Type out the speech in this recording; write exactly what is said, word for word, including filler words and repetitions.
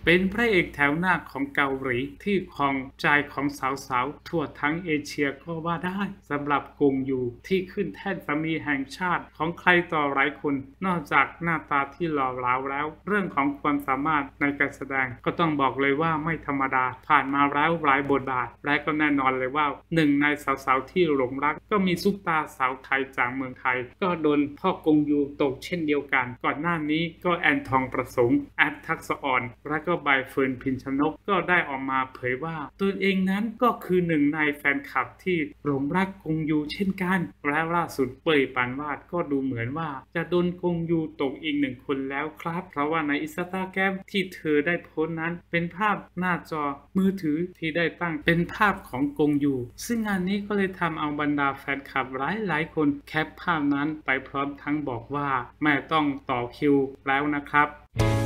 เป็นพระเอกแถวหน้าของเกาหลีที่ครองใจของสาวๆทั่วทั้งเอเชียก็ว่าได้สำหรับกงยูที่ขึ้นแท่นสามีแห่งชาติของใครต่อหลายคนนอกจากหน้าตาที่หล่อเหลาแล้วเรื่องของความสามารถในการแสดงก็ต้องบอกเลยว่าไม่ธรรมดาผ่านมาแล้วหลายบทบาทและก็แน่นอนเลยว่าหนึ่งในสาวๆที่หลงรักก็มีซุปตาสาวไทยจากเมืองไทยก็โดนพ่อกงยูตกเช่นเดียวกันก่อนหน้านี้ก็แอนทองประสงค์แอดทักษอ่อนและก็ใบเฟิร์นพิมชนกก็ได้ออกมาเผยว่าตนเองนั้นก็คือหนึ่งในแฟนคลับที่หลงรักกงยูเช่นกันและล่าสุดเป้ยปานวาดก็ดูเหมือนว่าจะโดนกงยูตกอีกหนึ่งคนแล้วครับเพราะว่าในอินสตาแกรมที่เธอได้โพสต์นั้นเป็นภาพหน้าจอมือถือที่ได้ตั้งเป็นภาพของกงยูซึ่งงานนี้ก็เลยทำเอาบรรดาแฟนคลับหลายหลายคนแคปภาพนั้นไปพร้อมทั้งบอกว่าแม่ต้องต่อคิวแล้วนะครับ